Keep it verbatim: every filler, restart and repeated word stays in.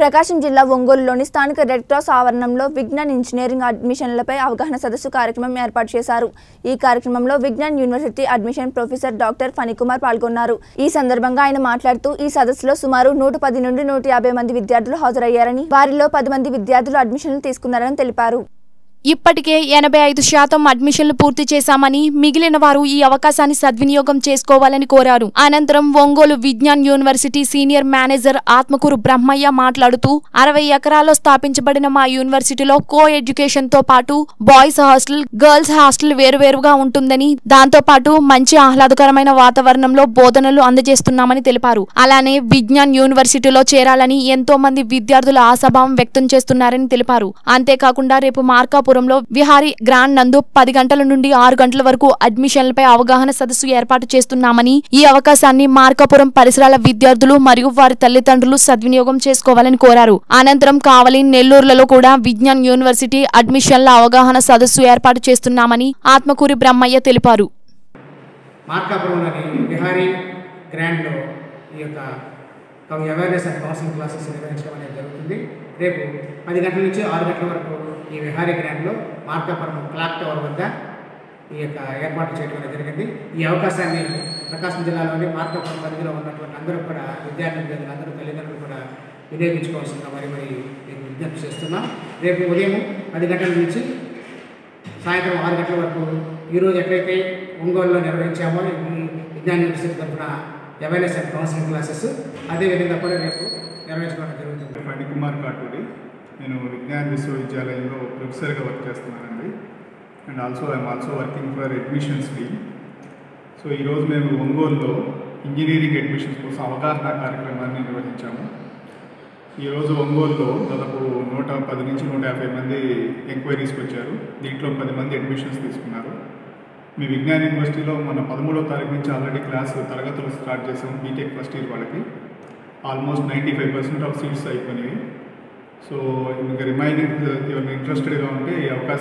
ప్రకాశం జిల్లా ఒంగోలులోని స్థానిక రెడ్ క్రాస్ ఆవరణంలో విజ్ఞాన్ ఇంజనీరింగ్ అడ్మిషన్లపై అవగాహన సదస్సు కార్యక్రమం ఏర్పాటు చేశారు। ఈ కార్యక్రమంలో Vignan university admission professor doctor Phanikumar పాల్గొన్నారు। ఈ సందర్భంగా ఆయన మాట్లాడుతూ ఈ సదస్సులో సుమారు నూట పది నుండి నూట యాభై మంది విద్యార్థులు హాజరయ్యారని, వారిలో పది మంది విద్యార్థులు అడ్మిషన్లు తీసుకున్నారని తెలిపారు। ఇప్పటికే ఎనభై ఐదు శాతం అడ్మిషన్లు పూర్తి చేశామని, మిగిలిన వారు ఈ అవకాశాన్ని సద్వినియోగం చేసుకోవాలని కోరారు। అనంతరం Ongole Vignan university senior manager Atmakur Brahmaiah మాట్లాడుతూ అరవై ఎకరాల్లో స్థాపించబడిన మా యూనివర్సిటీలో కో ఎడ్యుకేషన్ తో పాటు బాయ్స్ హాస్టల్, గర్ల్స్ హాస్టల్ వేరువేరుగా ఉంటుందని, దాంతో పాటు మంచి ఆహ్లాదకరమైన వాతావరణంలో బోధనలు అందజేస్తున్నామని తెలిపారు। అలానే విజ్ఞాన్ యూనివర్సిటీలో చేరాలని ఎంతో మంది విద్యార్థులు ఆశాభావం వ్యక్తం చేస్తున్నారని తెలిపారు। అంతేకాకుండా రేపు మార్కాపురం విహారీ గ్రాండ్ నందు పది గంటల నుండి ఆరు గంటల వరకు అడ్మిషన్లపై అవగాహన సదస్సు ఏర్పాటు చేస్తున్నామని, ఈ అవకాశాన్ని మార్కాపురం పరిసరాల విద్యార్థులు మరియు వారి తల్లిదండ్రులు సద్వినియోగం చేసుకోవాలని కోరారు। అనంతరం కావలి, నెల్లూరులలో కూడా విజ్ఞాన్ యూనివర్సిటీ అడ్మిషన్ల అవగాహన సదస్సు ఏర్పాటు చేస్తున్నామని ఆత్మకూరి బ్రహ్మయ్య తెలిపారు। మార్కాపురంలోని విహారీ గ్రాండ్లో ఈ యొక్క అవేర్నెస్ అండ్ కౌన్సిలింగ్ క్లాసెస్ నిర్వహించడం అనేది జరుగుతుంది। రేపు పది గంటల నుంచి ఆరు గంటల వరకు ఈ విహారీ గ్రాండ్లో మార్కాపురం క్లాక్ టవర్ వద్ద ఈ యొక్క ఏర్పాటు చేయడం అనేది జరిగింది। ఈ అవకాశాన్ని ప్రకాశం జిల్లాలోని మార్కాపురం పరిధిలో ఉన్నటువంటి అందరూ కూడా విద్యార్థులు, అందరూ తల్లిదండ్రులు కూడా వినియోగించుకోవాల్సిందిగా మరి మరి నేను విజ్ఞప్తి చేస్తున్నాం। రేపు ఉదయం పది గంటల నుంచి సాయంత్రం ఆరు గంటల వరకు ఈరోజు ఎక్కడైతే ఒంగోలులో నిర్వహించామో ఈ విజ్ఞాన్ యూనివర్సిటీ తరఫున అవేర్నెస్ అండ్ కౌన్సిలింగ్ క్లాసెస్ అదేవిధంగా కూడా రేపు నిర్వహించుకోవడం జరుగుతుంది। ఫణికుమార్ కాటూరి, నేను విజ్ఞాన్ విశ్వవిద్యాలయంలో ప్రొఫెసర్గా వర్క్ చేస్తున్నానండి। And also I'm also working for admissions team. So ఈరోజు మేము ఒంగోలులో ఇంజనీరింగ్ అడ్మిషన్స్ కోసం అవగాహన కార్యక్రమాన్ని నిర్వహించాము। ఈరోజు ఒంగోలులో దాదాపు నూట పది నుంచి నూట యాభై మంది ఎంక్వైరీస్కి వచ్చారు। దీంట్లో పది మంది అడ్మిషన్స్ తీసుకున్నారు। మీ విజ్ఞాన్ యూనివర్సిటీలో మన పదమూడవ తారీఖు నుంచి ఆల్రెడీ క్లాస్ తరగతులు స్టార్ట్ చేసాం। బీటెక్ ఫస్ట్ ఇయర్ వాళ్ళకి almost ninety five percent of seats అయిపోయినాయి। సో ఇంకా రిమైనింగ్ ఎవరైనా ఇంట్రెస్టెడ్గా ఉంటే ఈ అవకాశం